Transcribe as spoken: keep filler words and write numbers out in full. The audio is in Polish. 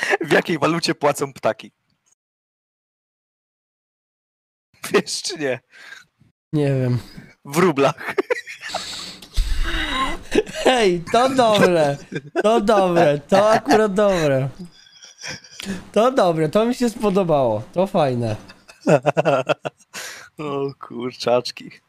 W jakiej walucie płacą ptaki? Wiesz czy nie? Nie wiem. W rublach. Hej, to dobre. To dobre. To akurat dobre. To dobre. To mi się spodobało. To fajne. O kurczaczki.